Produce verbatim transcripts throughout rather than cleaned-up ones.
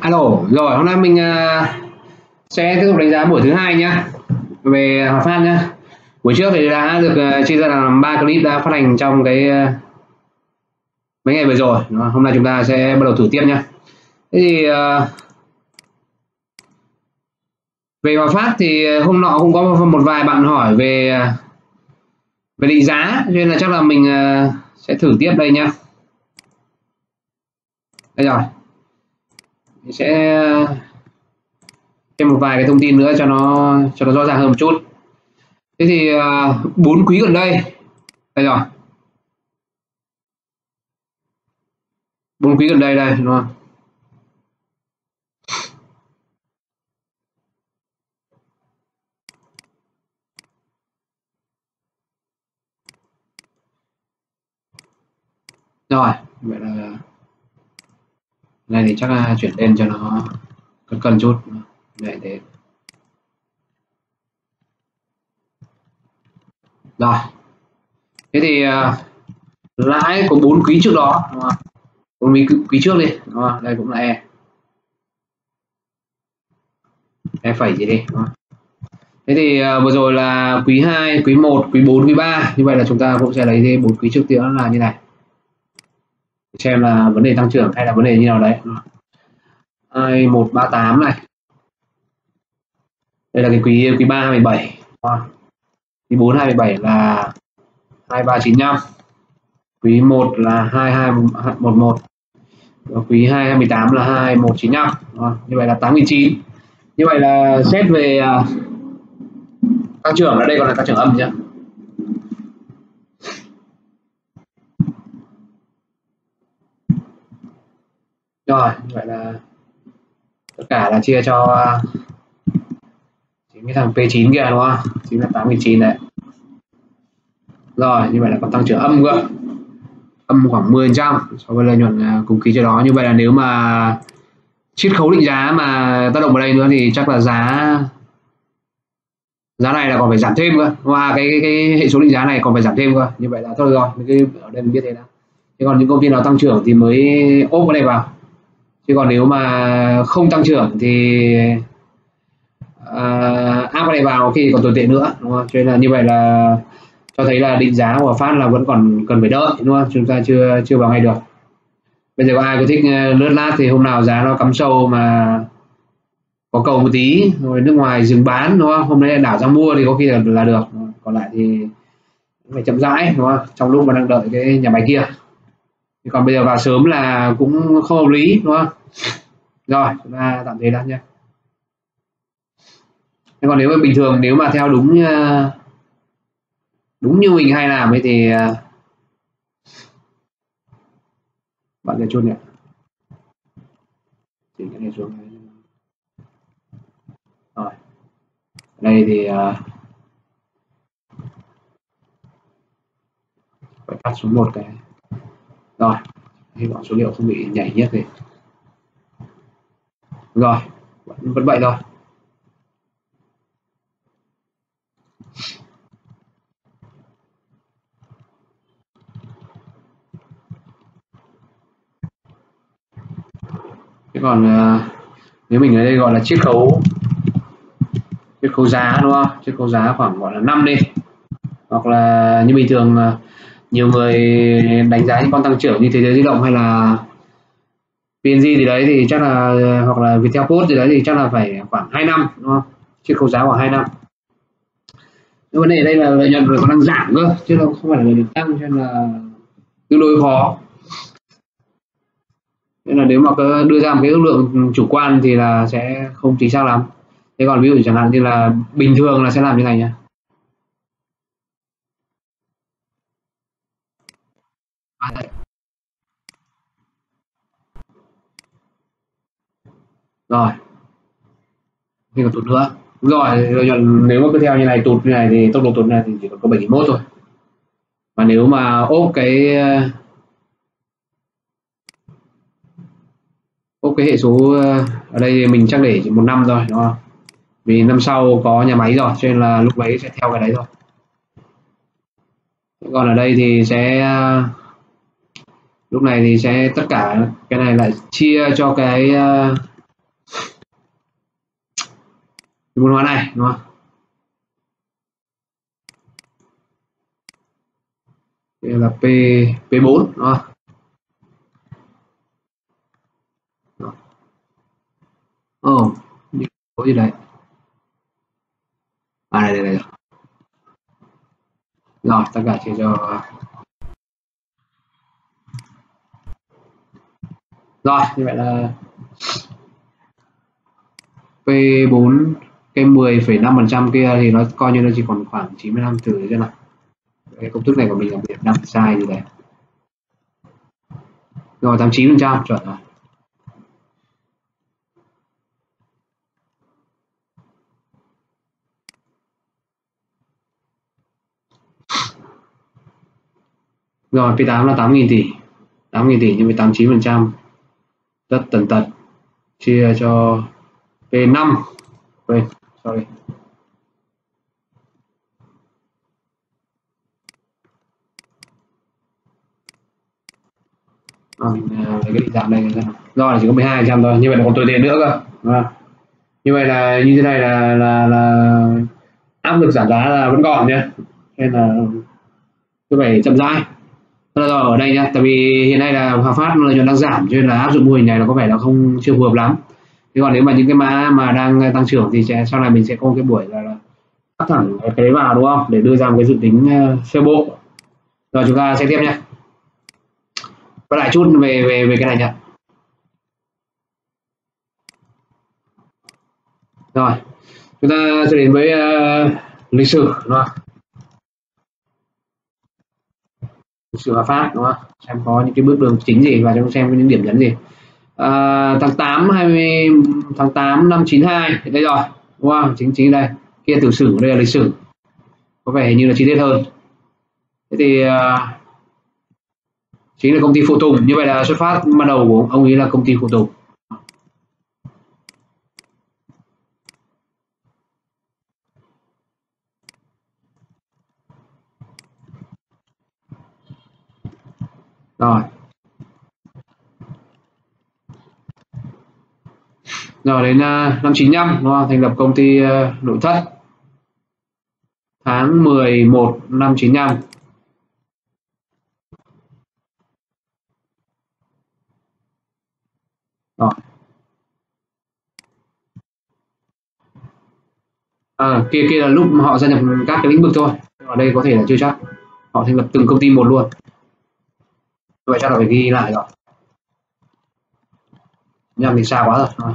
Alo, rồi hôm nay mình uh, sẽ tiếp tục đánh giá buổi thứ hai nhá, về Hòa Phát nhá. Buổi trước thì đã được uh, chia ra làm ba clip đã phát hành trong cái uh, mấy ngày vừa rồi. Hôm nay chúng ta sẽ bắt đầu thử tiếp nhá. Thế thì uh, về Hòa Phát thì hôm nọ cũng có một vài bạn hỏi về uh, về định giá, cho nên là chắc là mình uh, sẽ thử tiếp đây nhá. Đây rồi, mình sẽ uh, thêm một vài cái thông tin nữa cho nó cho nó rõ ràng hơn một chút. Thế thì bốn uh, quý gần đây, đây rồi, bốn quý gần đây đây đúng không? Rồi, vậy là này thì chắc là chuyển lên cho nó cân cân chút để thế. Rồi, thế thì uh, lãi của bốn quý trước đó, bốn quý, quý trước đi, đúng không? Đây cũng là e e phẩy gì đi, đúng không? Thế thì uh, vừa rồi là quý hai, quý một, quý bốn, quý ba, như vậy là chúng ta cũng sẽ lấy bốn quý trước nữa là như này, xem là vấn đề tăng trưởng hay là vấn đề như nào đấy. hai một ba tám này, đây là cái quý quý ba hai mươi bảy, quý bốn hai mươi bảy là hai ba chín năm, quý một là hai hai một một, quý hai hai mươi tám là hai một chín năm, như vậy là tám nghìn chín trăm. Như vậy là xét về uh, tăng trưởng ở đây còn là tăng trưởng âm nhé. Rồi, như vậy là tất cả là chia cho uh, chính cái thằng P chín kia đúng không? Chính là tám nghìn chín trăm đấy. Rồi, như vậy là còn tăng trưởng âm cơ. Âm khoảng mười phần trăm so với lợi nhuận cùng kỳ trước đó. Như vậy là nếu mà chiết khấu định giá mà tác động vào đây nữa thì chắc là giá giá này là còn phải giảm thêm cơ. Và cái, cái cái hệ số định giá này còn phải giảm thêm cơ. Như vậy là thôi rồi, cái ở đây mình biết thế đó. Thế còn những công ty nào tăng trưởng thì mới ốp cái này vào. Chứ còn nếu mà không tăng trưởng thì uh, áp cái này vào khi còn tồi tệ nữa, đúng không? Cho nên là như vậy là cho thấy là định giá của Phát là vẫn còn cần phải đợi, đúng không? Chúng ta chưa chưa vào ngay được. Bây giờ có ai có thích lướt lát thì hôm nào giá nó cắm sâu mà có cầu một tí rồi nước ngoài dừng bán, đúng không? Hôm nay đảo ra mua thì có khi là, là được. Còn lại thì phải chậm rãi, đúng không? Trong lúc mà đang đợi cái nhà máy kia. Còn bây giờ vào sớm là cũng không hợp lý, đúng không? Rồi, chúng ta tạm thời đã nhé. Còn nếu mà bình thường, nếu mà theo đúng đúng như mình hay làm ấy thì bạn sẽ chốt nhỉ. Thì cái này xuống rồi. Đây thì uh, phải cắt xuống một cái. Rồi, hy vọng số liệu không bị nhảy nhét thì. Rồi, vẫn, vẫn vậy thôi. Thế còn uh, nếu mình ở đây gọi là chiết khấu chiết khấu giá, đúng không? Chiết khấu giá khoảng gọi là năm đi. Hoặc là như bình thường uh, nhiều người đánh giá những con tăng trưởng như Thế giới di động hay là pê en giê gì đấy thì chắc là, hoặc là Viettel Post gì đấy thì chắc là phải khoảng hai năm, đúng không? Chiết khấu giá khoảng hai năm. Nhưng vấn đề đây là lợi nhuận rồi còn đang giảm cơ, chứ không phải là lợi nhuận tăng, cho nên là tương đối khó. Nên là nếu mà đưa ra một cái ước lượng chủ quan thì là sẽ không chính xác lắm. Thế còn ví dụ chẳng hạn như là bình thường là sẽ làm như này nhá. À, rồi, thì còn tụt nữa. Rồi, lợi nhuận nếu mà cứ theo như này, tụt như này thì tốc độ tụt này thì chỉ còn có bảy nghìn mốt thôi. Mà nếu mà ốp cái ốp cái hệ số ở đây thì mình chắc để chỉ một năm thôi, đúng không? Vì năm sau có nhà máy rồi, cho nên là lúc đấy sẽ theo cái đấy thôi. Còn ở đây thì sẽ lúc này thì sẽ tất cả cái này lại chia cho cái môn hóa này đúng không? Đây là P P4 đúng không? Ồ, có gì đấy. À đây đây đây. Rồi, tất cả chỉ cho rồi như vậy là P bốn cái mười phẩy năm phần trăm kia thì nó coi như nó chỉ còn khoảng chín mươi lăm thử cho nào. Cái công thức này của mình là Việt Nam sai gì đấy. Rồi tám mươi chín phần trăm chuẩn rồi. Rồi P tám là tám nghìn tỷ. tám nghìn tỷ nhân với tám mươi chín phần trăm. Rất tần tật. Chia cho P năm. Quên, sorry. À, mình lấy cái định dạng này xem. Rồi là chỉ có mười hai phần trăm thôi, như vậy là còn tồi tiền nữa cơ. À, như vậy là như thế này là là là áp lực giảm giá là vẫn còn nhé, nên là cứ phải chậm rãi. Rồi ở đây nhá, tại vì hiện nay là Hòa Phát lợi nhuận đang giảm cho nên là áp dụng mô hình này nó có vẻ là không chưa phù hợp lắm. Thế còn nếu mà những cái mã mà đang tăng trưởng thì sẽ, sau này mình sẽ có cái buổi là, là áp thẳng cái đấy vào đúng không, để đưa ra một cái dự tính uh, sơ bộ. Rồi chúng ta sẽ tiếp nhé. Và lại chút về về về cái này nhé. Rồi chúng ta sẽ đến với uh, lịch sử đúng không? Lịch sử Hòa Phát đúng không? Xem có những cái bước đường chính gì và chúng xem những điểm nhấn gì. À, tháng tám hai mươi tháng tám năm chín hai đây rồi đúng không? Chính chính đây. Kia tiểu sử, đây là lịch sử. Có vẻ như là chi tiết hơn. Thế thì uh, chính là công ty phụ tùng, như vậy là xuất phát ban đầu của ông ấy là công ty phụ tùng. Rồi. Rồi đến uh, năm chín lăm đúng không? Thành lập công ty uh, nội thất. Tháng mười một năm chín lăm. Rồi. À, kia kia là lúc họ gia nhập các cái lĩnh vực thôi. Ở đây có thể là chưa chắc. Họ thành lập từng công ty một luôn. Vậy chắc là phải ghi lại rồi. Nhầm thì xa quá rồi. Rồi.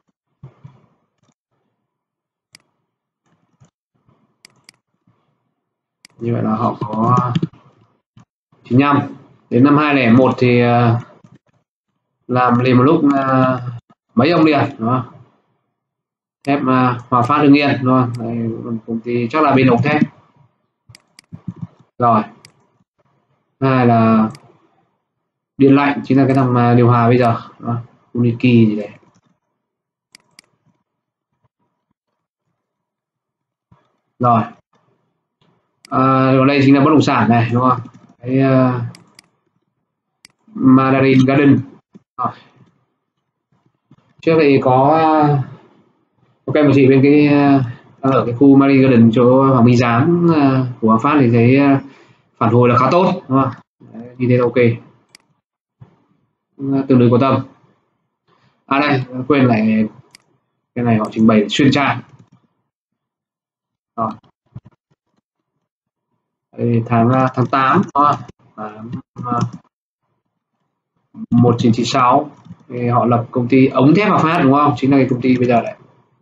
Như vậy là họ có chín lăm. Đến năm hai không không một thì uh, làm liền một lúc uh, mấy ông liền đúng không? Thép uh, Hòa Phát Hưng Yên đúng không? Đây, công ty chắc là bên ống thép. Rồi. Hai là điện lạnh, chính là cái thằng uh, điều hòa bây giờ. Uniki gì đấy. Rồi. À, ở đây chính là bất động sản này đúng không? Cái uh, Mandarin Garden. Rồi. Trước thì có uh, ok một chị bên cái uh, ở cái khu Mandarin Garden chỗ Hoàng Minh Giám uh, của Hòa Phát thì thấy uh, phản hồi là khá tốt đúng không? Đấy, như thế là ok. Uh, tương đối có tâm. À đây quên lại cái này họ trình bày xuyên trang. Rồi. Đây, tháng tháng tám một chín chín sáu thì họ lập công ty ống thép Hòa Phát đúng không? Chính là cái công ty bây giờ này.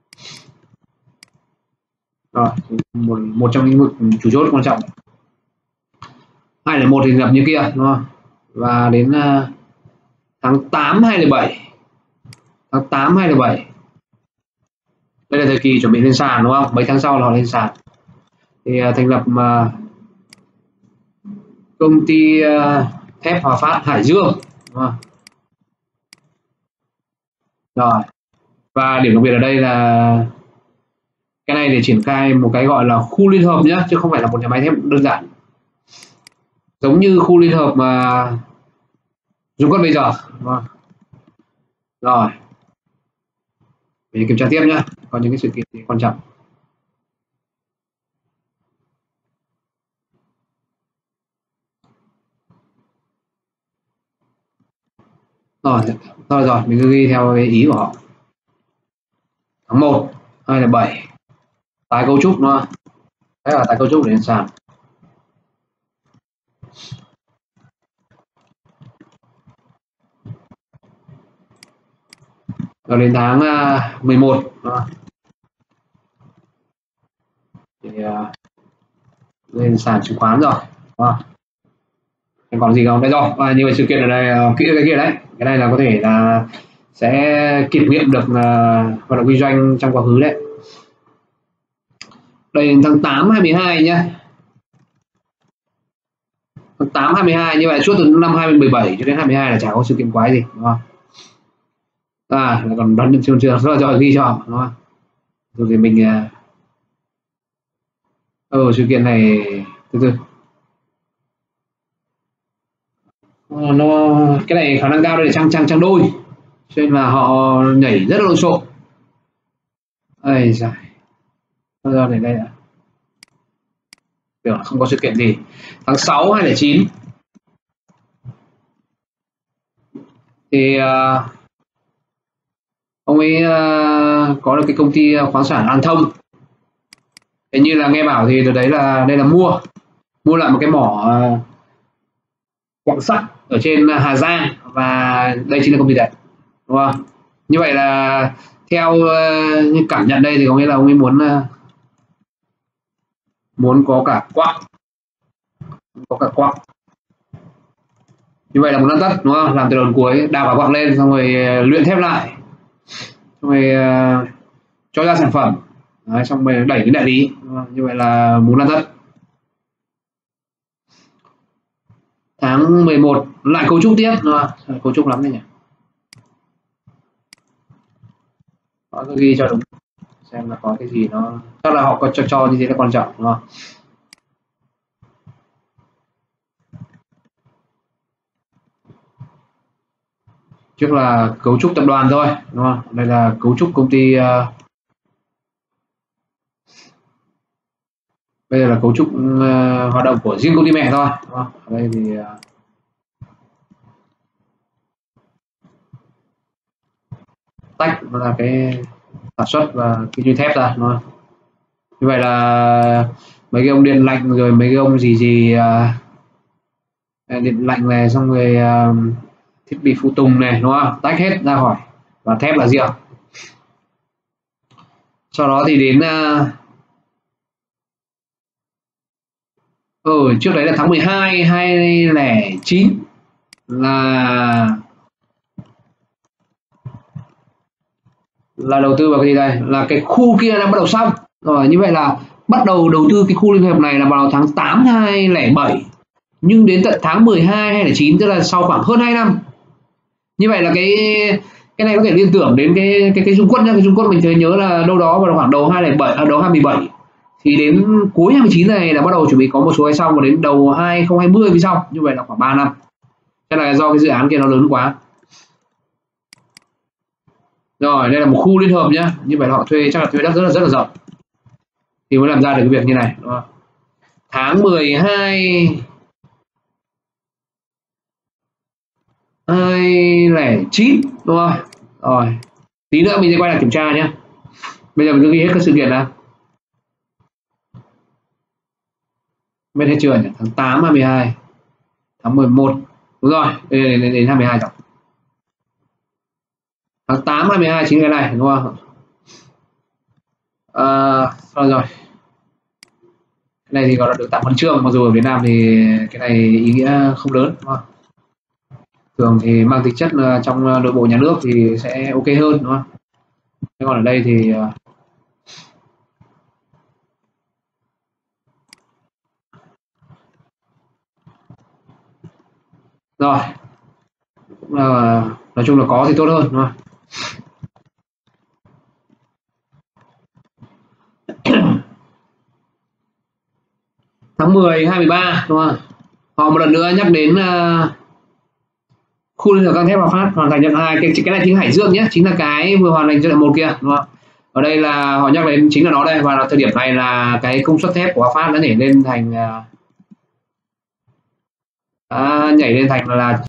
Rồi, một, một trong những vực chủ chốt quan trọng. hai không một thì lập như kia đúng không? Và đến uh, tháng tám hai không bảy. Tháng tám hai không bảy. Đây là thời kỳ chuẩn bị lên sàn đúng không? Mấy tháng sau là họ lên sàn. Thì uh, thành lập uh, công ty uh, thép Hòa Phát Hải Dương đúng không? Rồi. Và điểm đặc biệt ở đây là cái này để triển khai một cái gọi là khu liên hợp nhé, chứ không phải là một nhà máy thép đơn giản. Giống như khu liên hợp mà Dung Quất bây giờ. Rồi. Để kiểm tra tiếp nhé. Có những cái sự kiện quan trọng. Rồi, rồi rồi, mình cứ ghi theo cái ý của họ. Tháng một hai là bảy, tái cấu trúc nó, đấy là tái cấu trúc để lên sàn. Rồi đến tháng uh, mười một đó. Thì uh, lên sàn chứng khoán rồi. Đó. Còn gì không? Đây rồi, à, như vậy sự kiện ở đây uh, kỹ cái kia đấy. Cái này là có thể là sẽ kiểm nghiệm được uh, hoạt động kinh doanh trong quá khứ đấy. Đây tháng tám hai mươi hai nhá. Tháng tám hai mươi hai, như vậy suốt từ năm hai nghìn mười bảy cho đến hai mươi hai là chả có sự kiện quái gì, đúng không? À, là còn đoán được chưa chưa rồi, rồi ghi cho, đúng không? Rồi thì mình ờ ừ, sự kiện này từ từ nó cái này khả năng cao đây là trang trang trang đôi, cho nên là họ nhảy rất là lộn xộn. Ây giời, bây giờ để đây đã, tưởng không có sự kiện gì. Tháng sáu hai không không chín thì uh, ông ấy uh, có được cái công ty khoáng sản An Thông, hình như là nghe bảo thì từ đấy là đây là mua mua lại một cái mỏ uh, quặng sắt ở trên Hà Giang, và đây chính là công ty đấy, đúng không? Như vậy là theo uh, như cảm nhận đây thì có nghĩa là ông ấy muốn uh, muốn có cả quặng, có cả quặng như vậy là một năm tất, đúng không? Làm từ đầu đến cuối, đào cả quặng lên xong rồi uh, luyện thép lại, xong rồi uh, cho ra sản phẩm. Đấy, xong rồi đẩy đến đại lý, như vậy là bốn năm tất. Tháng mười một lại cấu trúc tiếp, đúng không? Cấu trúc lắm đấy nhỉ. Họ cứ ghi cho đúng, xem là có cái gì nó chắc là họ có cho cho như thế là quan trọng, đúng không? Trước là cấu trúc tập đoàn thôi, đúng không? Đây là cấu trúc công ty, uh, bây giờ là cấu trúc uh, hoạt động của riêng công ty mẹ thôi, đúng không? Ở đây thì uh, tách là cái sản xuất và kinh doanh thép ra, đúng không? Như vậy là mấy cái ông điện lạnh rồi mấy cái ông gì gì uh, điện lạnh này, xong rồi uh, thiết bị phụ tùng này, đúng không? Tách hết ra khỏi, và thép là riêng. Sau đó thì đến uh, ừ, trước đấy là tháng mười hai hai nghìn không trăm lẻ chín là là đầu tư vào cái gì đây, là cái khu kia đã bắt đầu xong rồi. Như vậy là bắt đầu đầu tư cái khu liên hợp này là vào tháng tám hai nghìn không trăm lẻ bảy, nhưng đến tận tháng mười hai hai nghìn không trăm lẻ chín, tức là sau khoảng hơn hai năm. Như vậy là cái cái này có thể liên tưởng đến cái cái cái Dung Quất nhá. Cái Dung Quất mình thấy nhớ là đâu đó vào khoảng đầu hai nghìn không trăm lẻ bảy, à, đầu hai nghìn không trăm mười bảy, thì đến cuối hai mươi chín này là bắt đầu chuẩn bị có một số cái xong, và đến đầu hai nghìn không trăm hai mươi mới xong. Như vậy là khoảng ba năm. Cái là do cái dự án kia nó lớn quá. Rồi đây là một khu liên hợp nhá. Như vậy là họ thuê, chắc là thuê đất rất là rất là rộng thì mới làm ra được cái việc như này, đúng không? Tháng mười hai hai nghìn không trăm lẻ chín, đúng không? Rồi tí nữa mình sẽ quay lại kiểm tra nhé. Bây giờ mình cứ ghi hết các sự kiện ra. Biết hết chưa nhỉ? Tháng tám hai mươi hai, tháng mười một, đúng rồi, đến, đến, đến hai mươi hai rồi. Tháng tám hai mươi hai chính cái này, đúng không? À, rồi rồi. Cái này thì gọi là được tặng huân chương, mặc dù ở Việt Nam thì cái này ý nghĩa không lớn, đúng không? Thường thì mang tính chất trong nội bộ nhà nước thì sẽ ok hơn, đúng không? Thế còn ở đây thì rồi cũng là nói chung là có thì tốt hơn, đúng không? Tháng mười hai mươi ba, đúng không? Họ một lần nữa nhắc đến uh, khu liên hợp gang thép Hòa Phát hoàn thành giai đoạn hai. Cái, cái này chính Hải Dương nhé, chính là cái vừa hoàn thành giai đoạn một kia, đúng không? Ở đây là họ nhắc đến chính là nó đây, và là thời điểm này là cái công suất thép của Hòa Phát đã nhảy lên thành uh, à, nhảy lên thành là